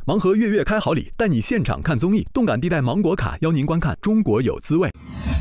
盲盒月月开好礼，带你现场看综艺，动感地带芒果卡邀您观看《中国有滋味》。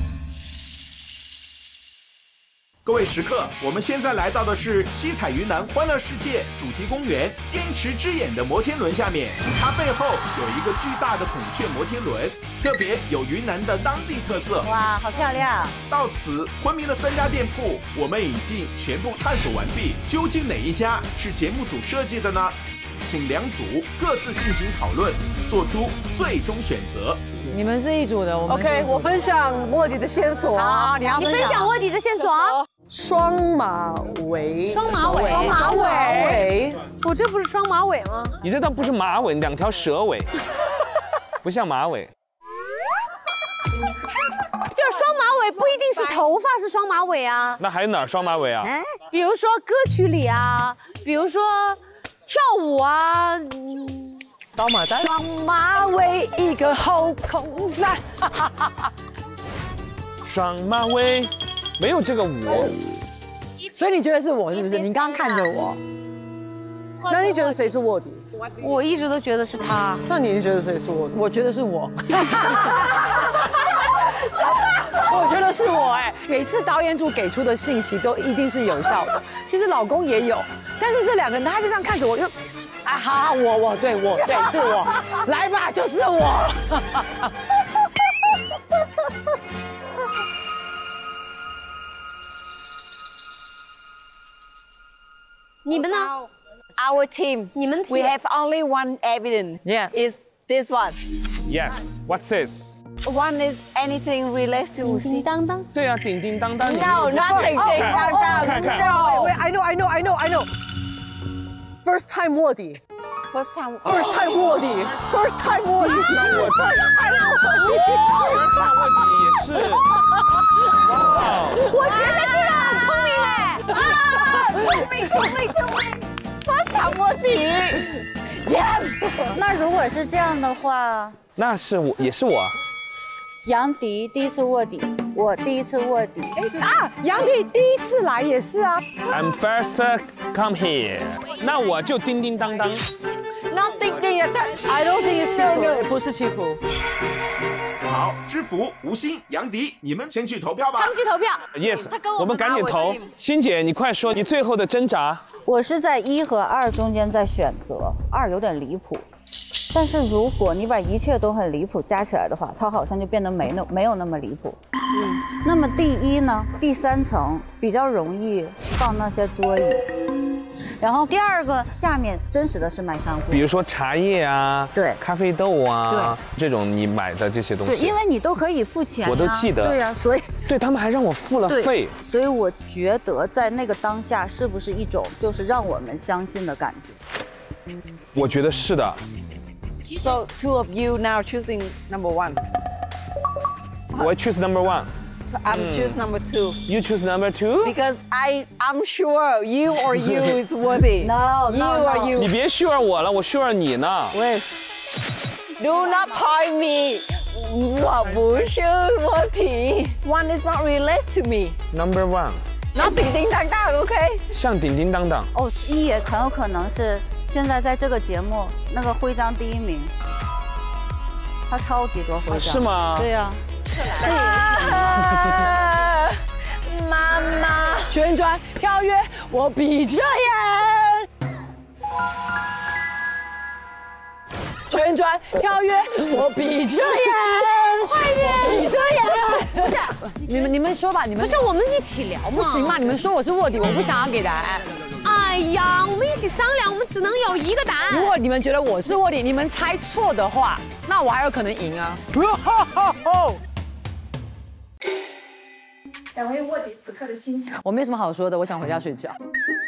各位食客，我们现在来到的是西彩云南欢乐世界主题公园滇池之眼的摩天轮下面，它背后有一个巨大的孔雀摩天轮，特别有云南的当地特色。 哇，好漂亮！ 到此，昆明的3家店铺我们已经全部探索完毕，究竟哪一家是节目组设计的呢？请两组各自进行讨论，做出最终选择。 你们是一组的，我们 OK， 我分享卧底的线索。 好，你分享卧底的线索。 双马尾， 双马尾， 双马尾。 我这不是双马尾吗？ 你这倒不是马尾，2条蛇尾，不像马尾。 就是双马尾不一定是头发是双马尾啊。 那还有哪儿双马尾啊？ 比如说歌曲里啊，比如说跳舞啊。 刀马旦。 双马尾一个后空翻。 双马尾。没有这个我， 所以你觉得是我是不是？你刚刚看着我， 那你觉得谁是卧底？ 我一直都觉得是他。 那你觉得谁是卧底？ 我觉得是我。我觉得是我哎，每次导演组给出的信息都一定是有效的。其实老公也有，但是这2个人他就这样看着我，就啊好，我对是我，来吧，就是我。 你们呢 ？Our team, 你们 we have only one evidence. Yeah. Is this one? Yes. What's this? One is anything relates to 叮叮当当。 对啊，叮叮当当。 No, not 叮叮当当。 看看。 No, wait, I know. First time 卧底。 First time 卧底。First time 卧底。 也是。哇！ 我觉得这个很聪明哎。 聪明。First time 卧底。Yes。 那如果是这样的话， 那是我，也是我。 杨迪第一次卧底，我第一次卧底。 啊，杨迪第一次来也是啊。 I'm first come here。那我就叮叮当当。 那叮叮也太 I don't think it's 七普，不是七普。 好，知福、吴昕、杨迪，你们先去投票吧。 他们去投票。 Yes， 我们赶紧投。欣姐，你快说你最后的挣扎。 我是在1和2中间在选择，2有点离谱。但是如果你把一切都很离谱加起来的话，它好像就变得没有那么离谱。那么第1呢，第3层比较容易放那些桌椅，然后第2个下面真实的是卖商户， 比如说茶叶啊， 对， 咖啡豆啊， 对， 这种你买的这些东西， 对，因为你都可以付钱， 我都记得， 对呀，所以对他们还让我付了费， 所以我觉得在那个当下是不是一种就是让我们相信的感觉？ 我觉得是的。 So 2 of you now choosing number 1. 我 choose number 1. So I'm choose number 2. You choose number 2? Because I'm sure you or you is worthy. No, you or you. 你别 sure 我了，我 sure 你呢。 我也是。 Do not point me. 我不是卧底。One is not related to me. Number 1. 那叮叮当当 ，OK？ 像叮叮当当。 哦，1也很有可能是现在在这个节目那个徽章第1名，他超级多徽章。 是吗？ 对呀。 妈妈，旋转跳跃，我闭着眼。旋转跳跃，我闭着眼，快点，闭着眼。不是，你们说吧，你们不是我们一起聊吗？ 不行嘛，你们说我是卧底，我不想要给答案。 哎呀，我们一起商量，我们只能有一个答案。 如果你们觉得我是卧底，你们猜错的话，那我还有可能赢啊。 两位卧底此刻的心情， 我没什么好说的，我想回家睡觉。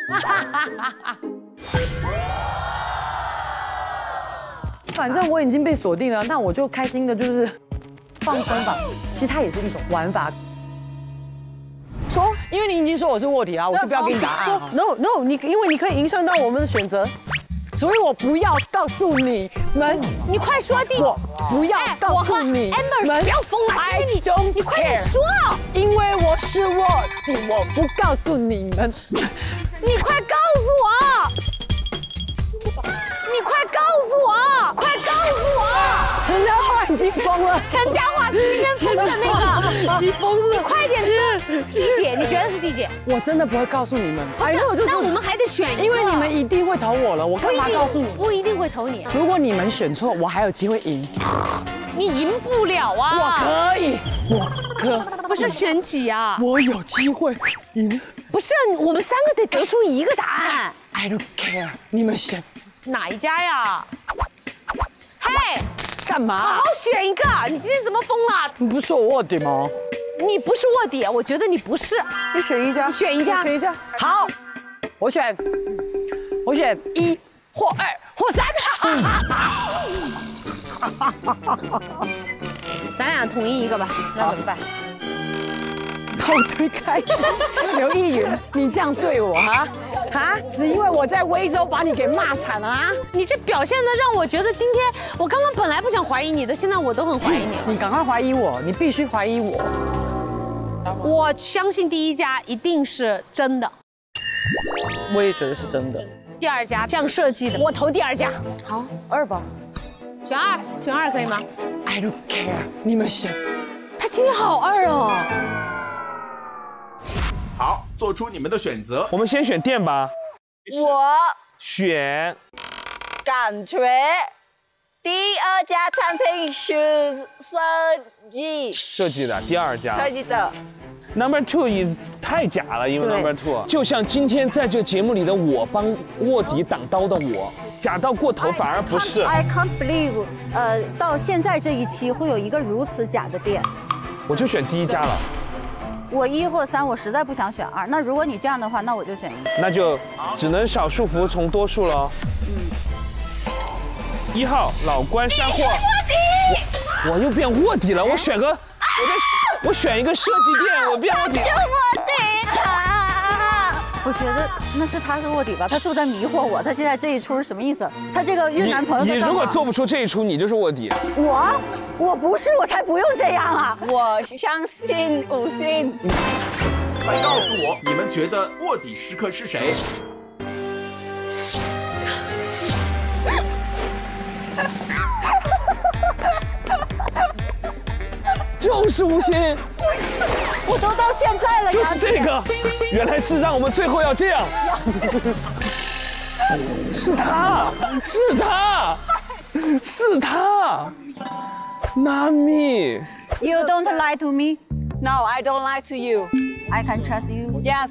反正我已经被锁定了，那我就开心的，就是放松吧。其实它也是一种玩法。说，因为你已经说我是卧底啊，我就不要给你答案。 说 No， 因为你可以影响到我们的选择， 所以我不要告诉你们。 你快说定。 我不要告诉你们。 不要疯了， I don't care。 你快点说。 因为我是卧底，我不告诉你们。 你快告诉我！你快告诉我！快经疯了。 陈嘉桦是今天疯的那个， 你疯了， 你快点说，D姐，你觉得是 D姐？ 我真的不会告诉你们。 不是，那我们还得选一个， 因为你们一定会投我了，我干嘛告诉你？ 不一定会投你。 如果你们选错，我还有机会赢。 你赢不了啊！ 我可以， 不是选几啊？ 我有机会赢。 不是，我们3个得得出一个答案。 I don't care， 你们选哪一家呀？嘿， 干嘛？ 好好选一个！你今天怎么疯了？ 你不是说我卧底吗？ 你不是卧底，我觉得你不是。 你选一家， 你选一家， 选一家。好，我选1或2或3。 咱俩统一一个吧，那怎么办？ 把我推开！刘逸云，你这样对我啊？只因为我在威州把你给骂惨了啊！ 你这表现的让我觉得今天我刚刚本来不想怀疑你的，现在我都很怀疑你。 你赶快怀疑我，你必须怀疑我。 我相信第一家一定是真的， 我也觉得是真的。 第2家这样设计的，我投第2家。 好，2吧。 选2可以吗 ？I don't care， 你们选。 他今天好2哦。 好，做出你们的选择。 我们先选店吧。 我选感觉第2家餐厅是设计的第2家。 设计的。 Number 2 is 太假了，因为对 Number 2就像今天在这节目里的我帮卧底挡刀的我，假到过头反而不是。 I can't believe， 到现在这一期会有一个如此假的店。 我就选第1家了。 我1或3，我实在不想选2。那如果你这样的话，那我就选1。 那就只能少数服从多数了。1号老关山货。我又变卧底了，我选个。我选一个设计店，我变卧底。 我觉得那是他是卧底吧？他是不是在迷惑我？他现在这一出是什么意思？他这个越南朋友你如果做不出这一出，你就是卧底。 我不是，我才不用这样啊！ 我相信5星。 快告诉我，你们觉得卧底时刻是谁？ 就是吴昕， 我都到现在了， 就是这个，原来是让我们最后要这样，是他，Nami。 You don't lie to me. No, I don't lie to you. I can trust you. Yes.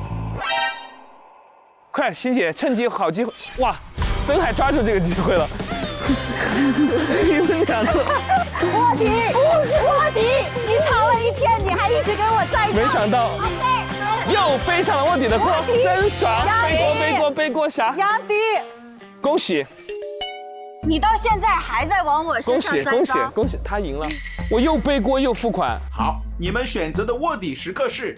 快，欣姐，趁机好机会，哇，真还抓住这个机会了。你们两个卧底不是卧底，你吵了1天，你还一直跟我在一起。 没想到又背上了卧底的锅，真爽！背锅侠， 杨迪， 恭喜！ 你到现在还在往我身上恭喜，他赢了，我又背锅又付款。 好，你们选择的卧底时刻是。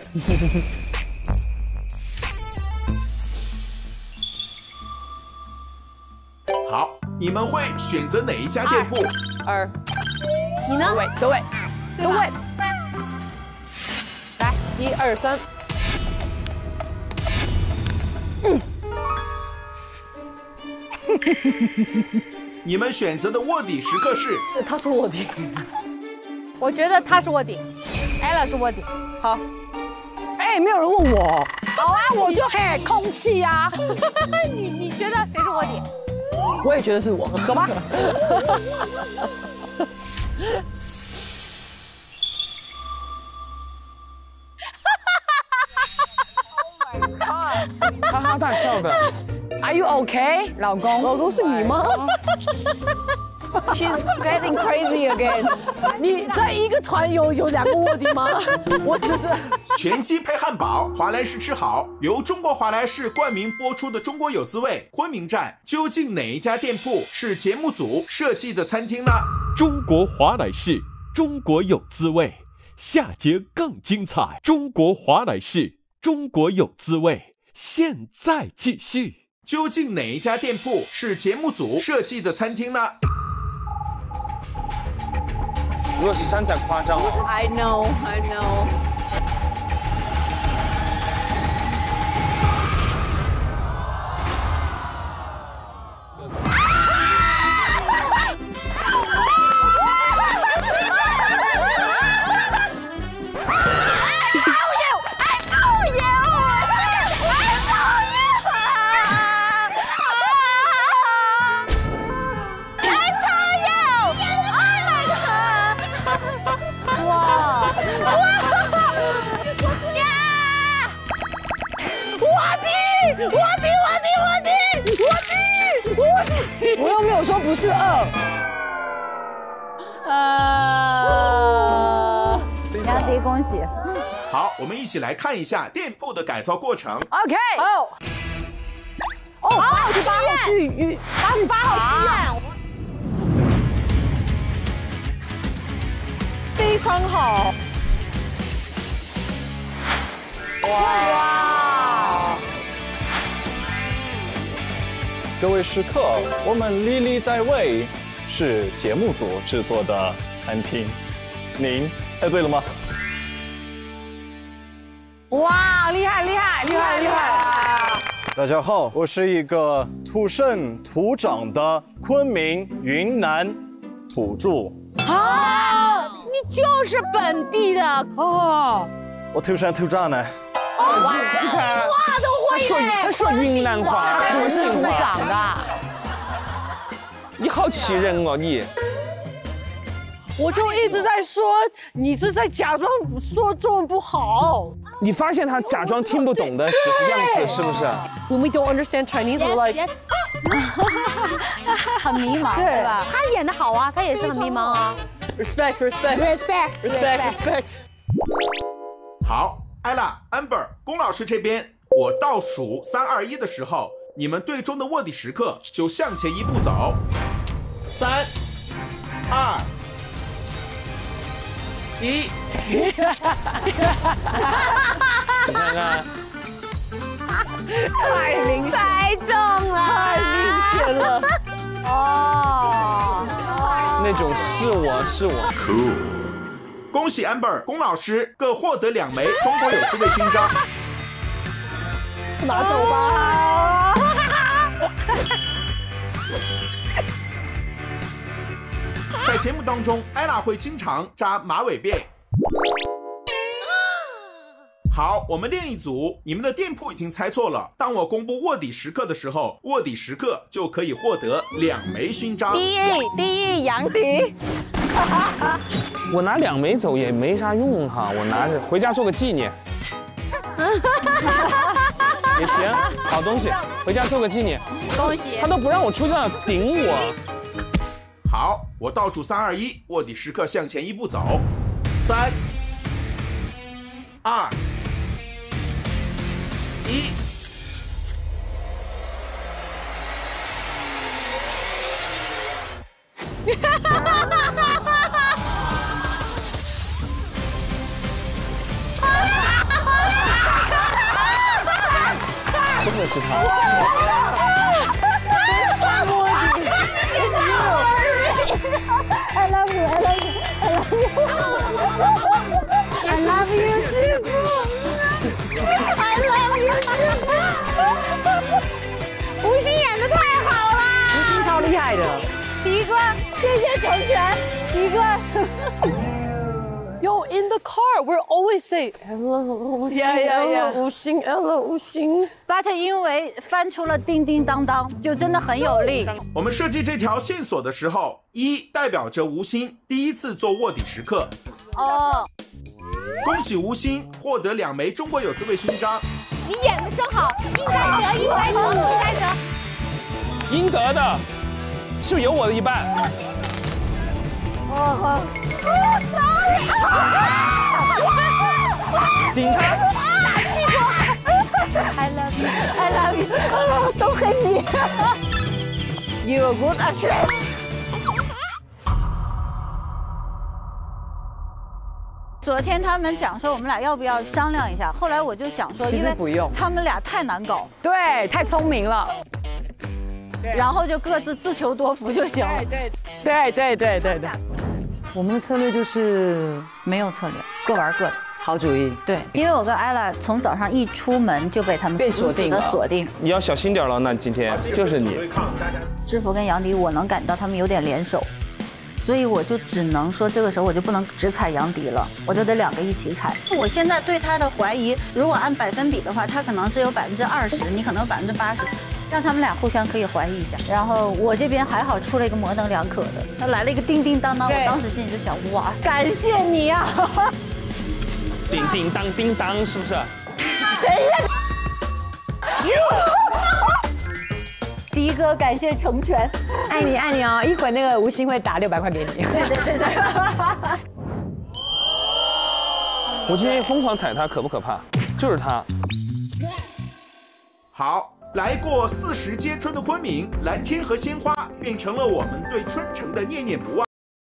好，你们会选择哪一家店铺 ？2。 你呢？ 各位， 来 ，1、2、3。 你们选择的卧底时刻是。 他是卧底。 我觉得他是卧底 ，Ella 是卧底。 好。哎，没有人问我。好啊，我就空气呀。 你觉得谁是卧底？ 我也觉得是我，走吧。 哈哈大笑的。 Are you okay， 老公是你吗 ？She's getting crazy again。 你在一个团有2个卧底吗？我只是全鸡配汉堡，华莱士吃好。由中国华莱士冠名播出的《中国有滋味》昆明站，究竟哪一家店铺是节目组设计的餐厅呢？ 中国华莱士，中国有滋味，下节更精彩。中国华莱士，中国有滋味，现在继续。 究竟哪一家店铺是节目组设计的餐厅呢 ？123太夸张了。 I know. 我我又没有说不是2。 杨迪，恭喜！ 好，我们一起来看一下店铺的改造过程。 OK。88号剧院，88号剧院，非常好。哇！ 各位食客，我们历历代位是节目组制作的餐厅，您猜对了吗？ 哇，厉害厉害厉害厉害！ 大家好，我是一个土生土长的昆明云南土著。 啊，你就是本地的哦。 我土生土长呢。 哇，都会耶！ 他说云南话， 土生土长的。 你好气人哦你！ 我就一直在说，你是在假装说中文不好。 你发现他假装听不懂的样子是不是 ？When we don't understand Chinese, we're like 很迷茫，对吧？他演的好啊，他也是很迷茫啊。 Respect, respect, respect, respect, respect。 好，艾拉、Amber， 龚老师这边，我倒数3、2、1的时候，你们队中的卧底时刻就向前一步走。3、2、1。 你看看， 太中了， 太明显了。 哦， 那种是我。 Cool。恭喜 Amber、龚老师各获得2枚中国有滋味勋章。 拿走吧。 在节目当中，艾拉会经常扎马尾辫。好，我们练一组。你们的店铺已经猜错了。当我公布卧底时刻的时候，卧底时刻就可以获得2枚勋章。 第一，杨迪。 我拿2枚走也没啥用哈，我拿着回家做个纪念。也行，好东西，回家做个纪念。 恭喜！ 他都不让我出这顶我。 好，我倒数3、2、1，卧底时刻向前一步走。3、2、1。 真的是他。 I love you, I love you, I love you. I love you, 师傅。I love you, 师傅。吴昕演的太好了， 吴昕超厉害的。 第一关，谢谢成全。第一关。 Yo, in the car, we're always say hello, Yeah. 吴昕 hello, 吴昕。 But 因为翻出了叮叮当当，就真的很有力。 我们设计这条线索的时候，1代表着吴昕第一次做卧底时刻。 哦， 恭喜吴昕获得2枚中国有滋味勋章。 你演的真好，应该得，应该得，应该得。 应得的，是不是有我的一半？顶他！ 打屁股 I love you, I love you， 都很你。You are good actress。昨天他们讲说我们俩要不要商量一下，后来我就想说，因为不用， 他们俩太难搞， 对，太聪明了， 然后就各自自求多福就行了。 对。我们的策略就是没有策略，各玩各的。 好主意。 对，因为我跟艾拉从早上一出门就被他们死死的锁定。 你要小心点了，那今天就是你。 知府跟杨迪，我能感到他们有点联手，所以我就只能说，这个时候我就不能只踩杨迪了，我就得2个一起踩。我现在对他的怀疑，如果按百分比的话，他可能是有20%，你可能80%，让他们俩互相可以怀疑一下。然后我这边还好出了一个模棱两可的，他来了一个叮叮当当，我当时心里就想，哇，感谢你啊！ 叮叮当叮当，是不是？ 第迪哥，感谢成全， 爱你爱你哦！一会那个吴昕会打600块给你。 对。 我今天疯狂踩他，可不可怕？就是他。 好，来过40街春的昆明，蓝天和鲜花变成了我们对春城的念念不忘。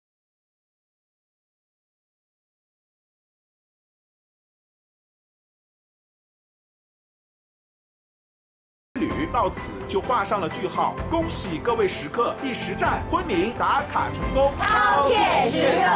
到此就画上了句号，恭喜各位食客，第10站昆明打卡成功。 饕餮食客